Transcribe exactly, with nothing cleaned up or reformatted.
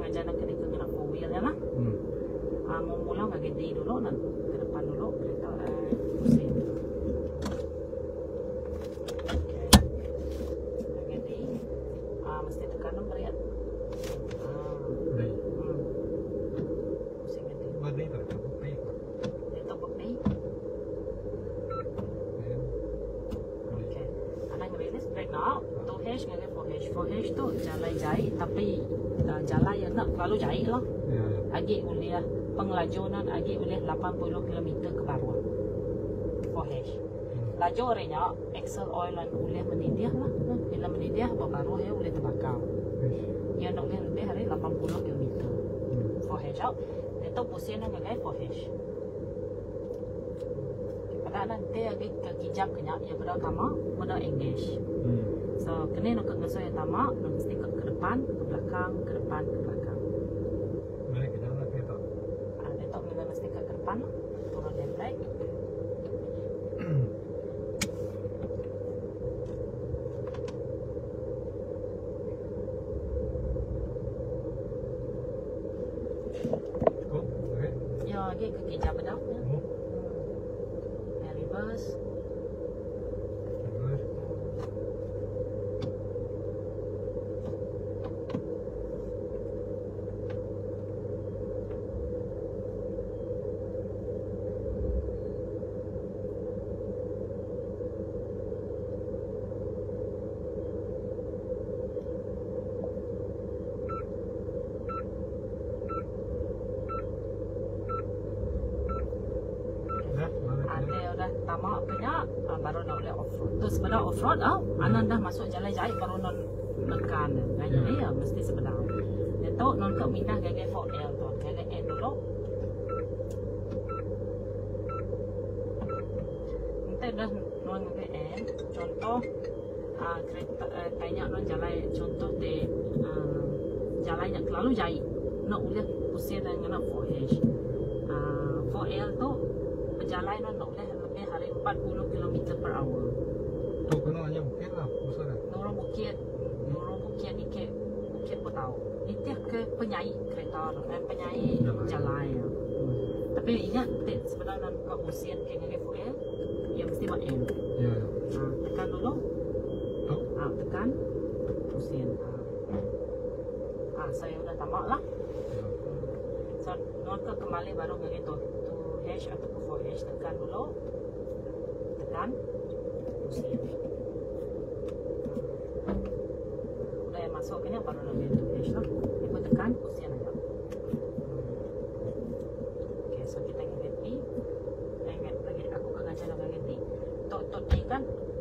ngajar nak kena kena four wheel ya lah. Hmm. Ah, mau mula nggak gede dulu, nak ke depan dulu kereta uh, pusing. Mesti tekan nombor ya. Ah. Đây. Hmm. Pusing gede. Bên đây phải có bốc đi. Dia tak bukti. Đấy. Okay. Anak release brake now. two H dengan four H. four H tu jalan jahit tapi uh, jalan yang nak lalu jahit lah. Ya. Agi boleh penglajunan agi boleh lapan puluh kilometer ke bawah. four H. Laju orangnya axle oil dan boleh mendidih lah. Bila mendidih baru ya boleh terbakar. Yang nak boleh lebih hari lapan puluh kilometer. four H out. Itu pusing dengan gaya four H. Pada nanti lagi kekijap kenyak ya pada kama pada engage. Hmm. So kena nak kegeso yang tama, nak mesti ke, ke depan, ke belakang, ke depan, ke belakang. Đây cái đó là cái đó. Ah, itu kita mesti ke depan, turun dan brake. Có. Đấy. Ya, lagi kekijap dah. Ya. Đúng. Yang reverse. Rồi. Dah, mana Ada ni? udah tamak punya, ah, baru nak boleh off road. Tu sebenarnya off road ah, anak dah masuk jalan jahit baru non nekan. Kayaknya Ya. ya mesti sebenarnya. Itu non ke minah gaya four L tu, gaya N dulu. Nanti dah non gaya N. Contoh, ah, kereta eh, tanya non jalan contoh de ah, jalan yang terlalu jahit. Nak boleh pusing dengan four H. Ah, four L tu berjalan non nak boleh lebih hari empat puluh kilometer per hour. Tu kena hanya bukit lah, besar dah. Nurul bukit, nurul bukit ni ke bukit Potau. Itu ke penyai kereta, eh, penyai Jalan. jalan. Ya. Hmm. Tapi ingat tit sebenarnya nak usian ke dengan four L, ya mesti buat N. Ya. Ah, tekan dulu, Tu. ah, tekan, usian. Ah. Ah, saya udah tamak lah. Ya. So, non ke kembali baru begitu two H atau ke four H tekan dulu, tekan, usian. Udah yang masuk kena baru lagi two H lah. Ikut tekan, usian aja. Okay, so kita ingat ni, ingat lagi aku ke ngajar lagi ni. Tok tok ni kan